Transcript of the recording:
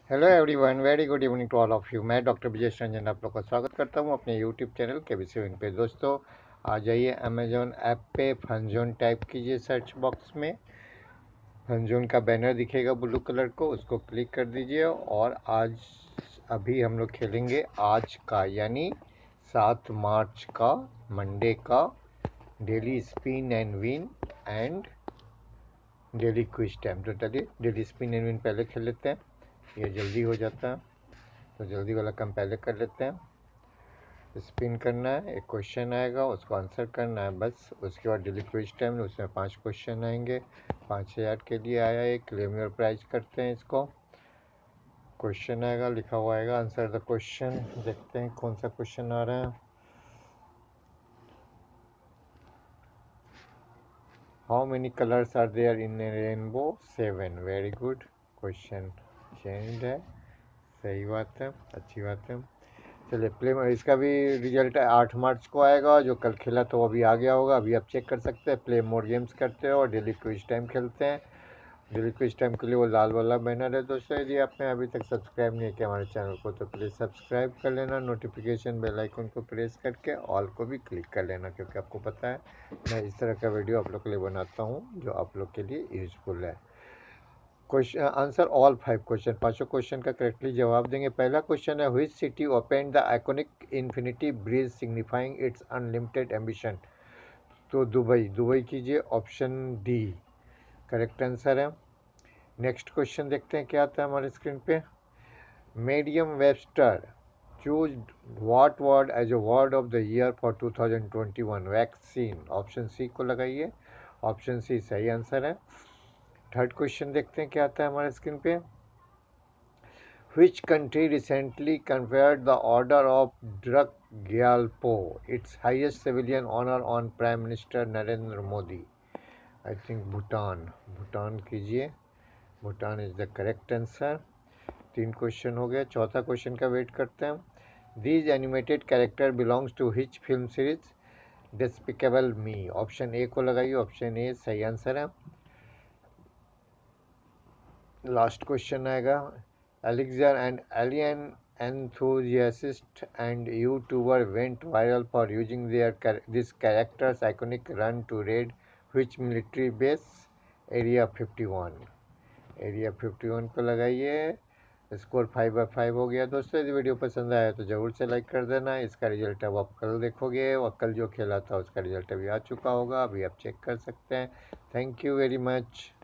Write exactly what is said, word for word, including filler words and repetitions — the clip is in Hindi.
Hello everyone, very good evening to all of you. मैं डॉक्टर विजेश रंजन आप लोग का स्वागत करता हूं अपने यूट्यूब चैनल के विंग पे। दोस्तों, आ जाइए अमेजोन ऐप पे, फनजोन टाइप कीजिए सर्च बॉक्स में। फनजोन का बैनर दिखेगा ब्लू कलर को, उसको क्लिक कर दीजिए और आज अभी हम लोग खेलेंगे आज का यानी सात मार्च का मंडे का daily spin and win and daily quiz time. तो चलिए डेली स्पिन एंड विन पहले खेल लेते हैं, ये जल्दी हो जाता है। तो जल्दी वाला काम पहले कर लेते हैं। स्पिन करना है, एक क्वेश्चन आएगा, उसको आंसर करना है बस। उसके बाद डेली क्विज टाइम, उसमें पांच क्वेश्चन आएंगे। पाँच हज़ार के लिए आया है, क्लेम योर प्राइज करते हैं इसको। क्वेश्चन आएगा, लिखा हुआ आएगा आंसर द क्वेश्चन। देखते हैं कौन सा क्वेश्चन आ रहा है। How many colours are there in a rainbow? Seven. Very good, question change है, सही बात है, अच्छी बात है। चलिए प्ले, इसका भी रिजल्ट आठ मार्च को आएगा। जो कल खेला तो अभी आ गया होगा, अभी आप चेक कर सकते हैं। प्ले मोर गेम्स करते हैं और डेली क्विज टाइम खेलते हैं। डेली क्विज टाइम के लिए वो लाल वाला बैनर है। दोस्तों, यदि आपने अभी तक सब्सक्राइब नहीं किया हमारे चैनल को तो प्लीज़ सब्सक्राइब कर लेना। नोटिफिकेशन बेल आइकन को प्रेस करके ऑल को भी क्लिक कर लेना, क्योंकि आपको पता है मैं इस तरह का वीडियो आप लोग के लिए बनाता हूँ जो आप लोग के लिए यूजफुल है। Question answer all five question, पांचों क्वेश्चन का करेक्टली जवाब देंगे। पहला क्वेश्चन है, which city open the iconic infinity bridge signifying its unlimited ambition? तो दुबई। दुबई कीजिए, ऑप्शन डी करेक्ट आंसर है। नेक्स्ट क्वेश्चन देखते हैं क्या आता है हमारे स्क्रीन पे। Merriam Webster choose what word as a word of the year for two thousand twenty one? Vaccine. Option C को लगाइए, ऑप्शन सी सही आंसर है। थर्ड क्वेश्चन देखते हैं क्या आता है हमारे स्क्रीन पे। Which country recently conferred the Order of Druk Gyalpo, its highest civilian honor, on Prime Minister Narendra Modi? I think Bhutan. Bhutan कीजिए, Bhutan is the correct answer. तीन क्वेश्चन हो गए, चौथा क्वेश्चन का वेट करते हैं। These animated character belongs to which film series? Despicable Me। Option A को लगाइए, ऑप्शन ए सही आंसर है। लास्ट क्वेश्चन आएगा, Alexander, an alien enthusiast and YouTuber, went viral for using their this character's iconic run to raid which military base? Area fifty one. Area fifty one को लगाइए। स्कोर फाइव बाई फाइव हो गया। दोस्तों, यदि वीडियो पसंद आया तो ज़रूर से लाइक कर देना। इसका रिजल्ट अब आप कल देखोगे और कल जो खेला था उसका रिजल्ट अभी आ चुका होगा, अभी आप चेक कर सकते हैं। Thank you very much.